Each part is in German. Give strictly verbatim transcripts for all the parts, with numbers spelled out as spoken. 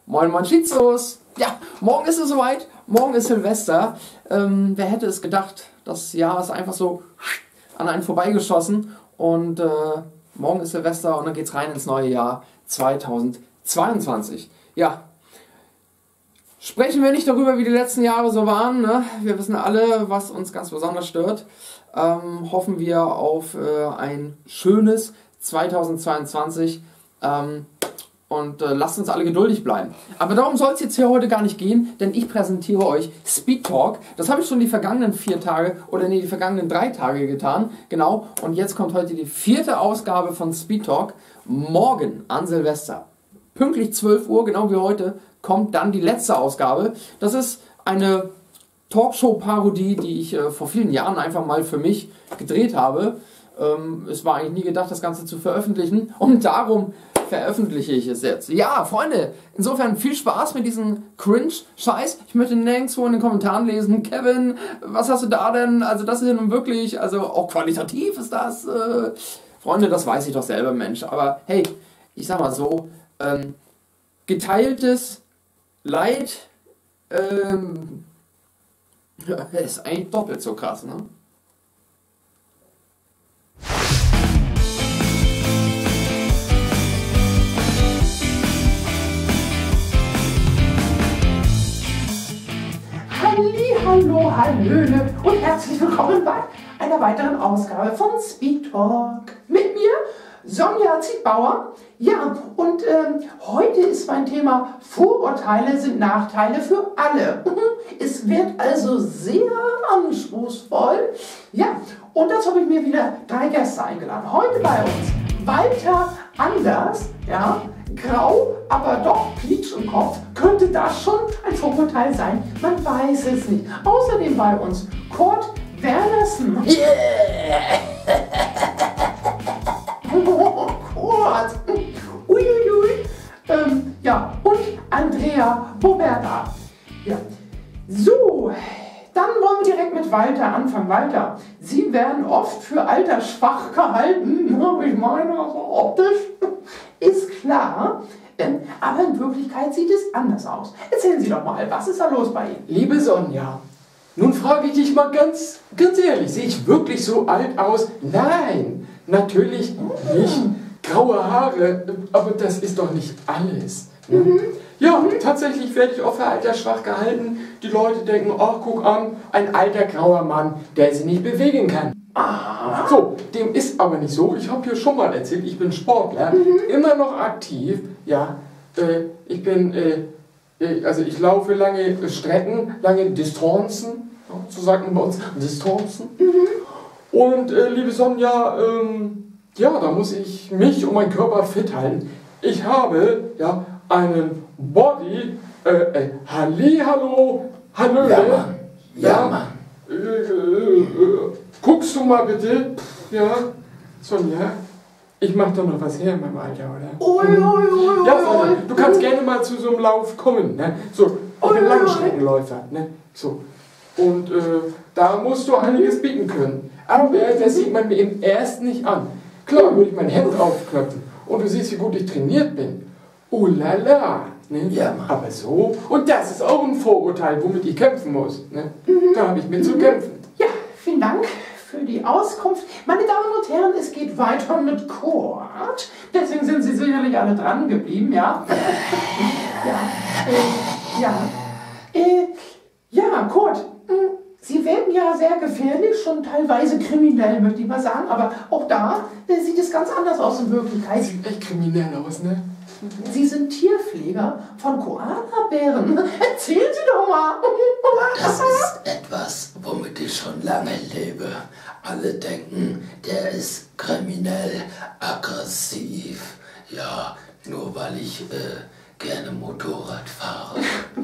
Moin Moin Schizos! Ja, morgen ist es soweit, morgen ist Silvester. Ähm, wer hätte es gedacht, das Jahr ist einfach so an einen vorbeigeschossen und äh, morgen ist Silvester und dann geht's rein ins neue Jahr zweitausendzweiundzwanzig. Ja, sprechen wir nicht darüber, wie die letzten Jahre so waren. Ne? Wir wissen alle, was uns ganz besonders stört. Ähm, hoffen wir auf äh, ein schönes zweitausendzweiundzwanzig. Ähm, Und äh, lasst uns alle geduldig bleiben. Aber darum soll es jetzt hier heute gar nicht gehen, denn ich präsentiere euch Speed Talk. Das habe ich schon die vergangenen vier Tage, oder nee, die vergangenen drei Tage getan. Genau, und jetzt kommt heute die vierte Ausgabe von Speed Talk. Morgen an Silvester, pünktlich zwölf Uhr, genau wie heute, kommt dann die letzte Ausgabe. Das ist eine Talkshow-Parodie, die ich äh, vor vielen Jahren einfach mal für mich gedreht habe. Ähm, es war eigentlich nie gedacht, das Ganze zu veröffentlichen. Und darum veröffentliche ich es jetzt. Ja, Freunde, insofern viel Spaß mit diesem Cringe-Scheiß. Ich möchte nirgendwo in den Kommentaren lesen, Kevin, was hast du da denn? Also das ist ja nun wirklich, also auch qualitativ ist das. Äh, Freunde, das weiß ich doch selber, Mensch. Aber hey, ich sag mal so, ähm, geteiltes Leid ähm, ist eigentlich doppelt so krass, ne? Hallo, Hallöle und herzlich willkommen bei einer weiteren Ausgabe von Speed Talk. Mit mir, Sonja Zietbauer. Ja, und ähm, heute ist mein Thema: Vorurteile sind Nachteile für alle. Es wird also sehr anspruchsvoll. Ja, und dazu habe ich mir wieder drei Gäste eingeladen. Heute bei uns Walter Anders, ja, grau, aber doch Peach im Kopf. Könnte das schon ein Vorurteil sein? Man weiß es nicht. Außerdem bei uns Kurt Wernersen. Yeah. Oh, Kurt. Uiuiui. Ähm, ja, und Andrea Boberta. Ja. So, dann wollen wir direkt mit Walter anfangen. Walter, Sie werden oft für altersschwach gehalten. Ich meine, also optisch. Ist klar, ähm, aber in Wirklichkeit sieht es anders aus. Erzählen Sie doch mal, was ist da los bei Ihnen? Liebe Sonja, nun frage ich dich mal ganz, ganz ehrlich, sehe ich wirklich so alt aus? Nein, natürlich nicht. Graue Haare, aber das ist doch nicht alles. Ne? Mhm. Ja, mhm. Tatsächlich werde ich auch für altersschwach gehalten. Die Leute denken, ach, guck an, ein alter grauer Mann, der sich nicht bewegen kann. Ah. So, dem ist aber nicht so. Ich habe hier schon mal erzählt, ich bin Sportler, mhm. immer noch aktiv. Ja, äh, ich bin, äh, also ich laufe lange Strecken, lange Distanzen, so sagt man bei uns, Distanzen. Mhm. Und äh, liebe Sonja, ähm, ja, da muss ich mich und meinen Körper fit halten. Ich habe ja einen Body, äh, äh, Hallihallo, Hallöle. Ja, Mann. Ja, ja, Mann. Äh, äh, äh, guckst du mal bitte? Ja, Sonja, ich mach doch noch was her in meinem Alter, oder? Ui, ui, ui, ja, Sonja, du kannst gerne mal zu so einem Lauf kommen, ne? So, ich bin Langstreckenläufer, ne? So. Und äh, da musst du einiges bieten können. Aber das sieht man mir im ersten nicht an. Klar, würde ich mein Hemd aufknöpfen und du siehst, wie gut ich trainiert bin. Oh la la. Ne? Ja, Mann. Aber so, und das ist auch ein Vorurteil, womit ich kämpfen muss. Ne? Mhm. Da habe ich mit zu kämpfen. Ja, vielen Dank für die Auskunft. Meine Damen und Herren, es geht weiter mit Kurt. Deswegen sind Sie sicherlich alle dran geblieben, ja? ja, äh, ja. Äh, ja, Kurt, mh, Sie werden ja sehr gefährlich, schon teilweise kriminell, möchte ich mal sagen. Aber auch da äh, sieht es ganz anders aus in Wirklichkeit. Sieht echt kriminell aus, ne? Sie sind Tierpfleger von Koalabären. Erzählen Sie doch mal. Das ist etwas, womit ich schon lange lebe. Alle denken, der ist kriminell, aggressiv. Ja, nur weil ich äh, gerne Motorrad fahre.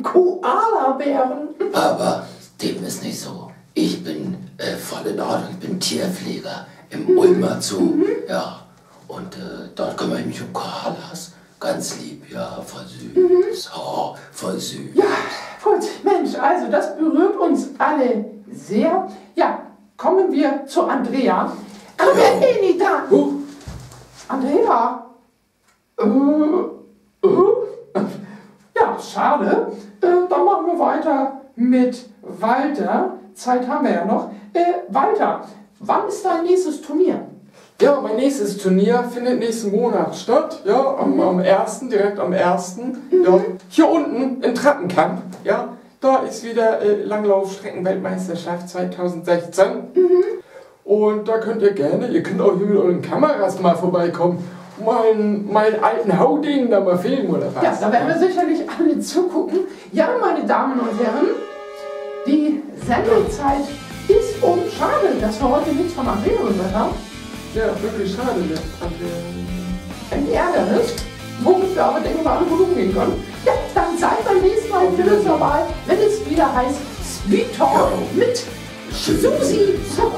Koalabären. Aber dem ist nicht so. Ich bin äh, voll in Ordnung. Ich bin Tierpfleger im Ulmer Zoo. Mhm. Ja, und äh, dort kümmere ich mich um Koalas. Ganz lieb, ja, voll süß. Mhm. Oh, voll süß. Ja, gut, Mensch, also das berührt uns alle sehr. Ja, kommen wir zu Andrea. Andrea, nee, nicht dran. Uh. Andrea. Äh, äh. Ja, schade. Äh, dann machen wir weiter mit Walter. Zeit haben wir ja noch. Äh, Walter, wann ist dein nächstes Turnier? Ja, mein nächstes Turnier findet nächsten Monat statt. Ja, am, am ersten, direkt am ersten. Mhm. Ja, hier unten in Trappenkamp. Ja, da ist wieder äh, Langlauf-Streckenweltmeisterschaft zweitausendsechzehn. Mhm. Und da könnt ihr gerne, ihr könnt auch hier mit euren Kameras mal vorbeikommen. Meinen, meinen alten Hauding da mal filmen oder was? Ja, da werden wir sicherlich alle zugucken. Ja, meine Damen und Herren, die Sendezeit ist um. Schade, dass wir heute nichts von Andrea gehört haben. Ja, wirklich schade, ne? Ein Ärgernis, womit wir aber, denke ich mal, alle gut umgehen können. Ja, dann seid beim nächsten Mal wieder dabei, wenn es wieder heißt Speed Talk mit Susi.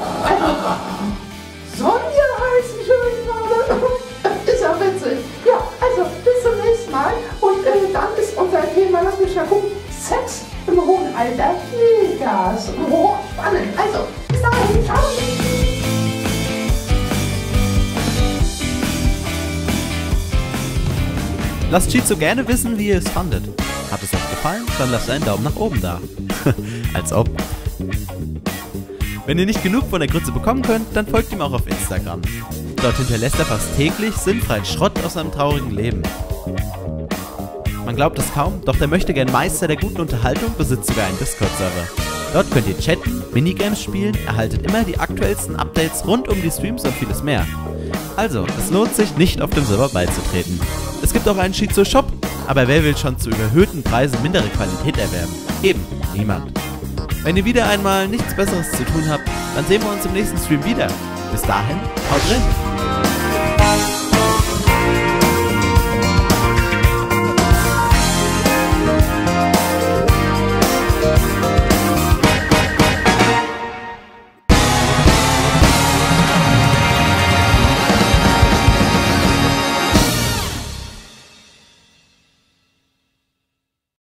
Sonja heißen schön gerade. Ist ja witzig. Ja, also bis zum nächsten Mal. Und äh, dann ist unser Thema, lass mich mal gucken, Sex im hohen Alter. Vegas. Oh, spannend. Also, bis dahin. Ciao. Lasst Shizu gerne wissen, wie ihr es fandet. Hat es euch gefallen? Dann lasst einen Daumen nach oben da. Als ob. Wenn ihr nicht genug von der Grütze bekommen könnt, dann folgt ihm auch auf Instagram. Dort hinterlässt er fast täglich sinnfreien Schrott aus seinem traurigen Leben. Man glaubt es kaum, doch der Möchtegern Meister der guten Unterhaltung besitzt sogar einen Discord-Server. Dort könnt ihr chatten, Minigames spielen, erhaltet immer die aktuellsten Updates rund um die Streams und vieles mehr. Also, es lohnt sich nicht auf dem Server beizutreten. Es gibt auch einen Shizu-Shop, aber wer will schon zu überhöhten Preisen mindere Qualität erwerben? Eben, niemand. Wenn ihr wieder einmal nichts Besseres zu tun habt, dann sehen wir uns im nächsten Stream wieder. Bis dahin, haut rein!